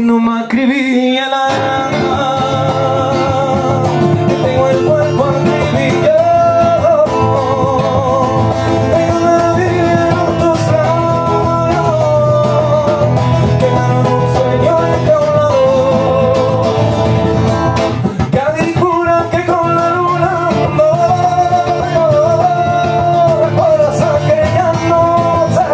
no me acribilla la que tengo el cuerpo acribillado, que no vivieron tus labios, que ganaron un sueño enjaulado, que adicura que con la luna no recuerdas aquella noche.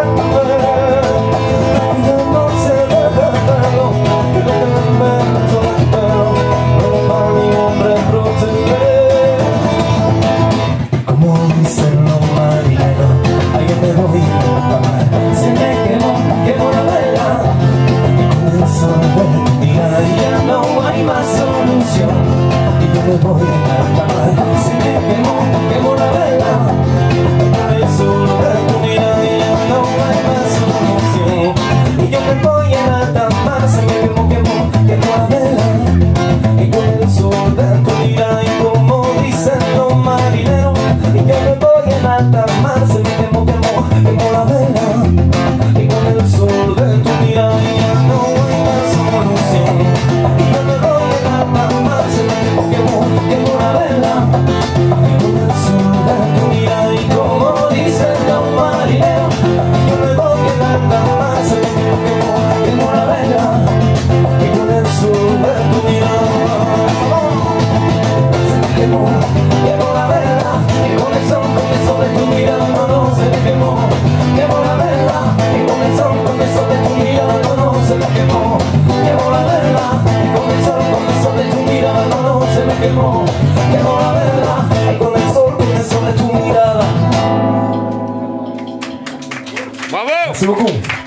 Como dicen los marineros, ayer me voy a pagar, se me quemó la vela, y con el sol de tu mirada ya no hay más solución. Y yo me voy a pagar, se me quemó la vela, y con el sol de tu mirada ya no hay más solución. Y yo me voy a tapar, se me quemó la vela, y con el sol de tu mirada, y como dicen los marineros, y yo me voy a tapar, se me quemó la vela, y con el sol de tu mirada ya no hay más solución. Y yo me voy a tapar, se me quemó la vela, y con el sol de tu mirada, y como dicen los marineros, yo me voy a tapar, se me quemó la vela, y con el sol de tu mirada, se me quemó la vela, y con el sol de tu mirada, no se me quemó la vela, y con el sol de tu mirada, no se me quemó la vela, y con el sol de tu mirada, no se me quemó la vela, y con el sol de tu mirada. ¡Bravo! Merci beaucoup.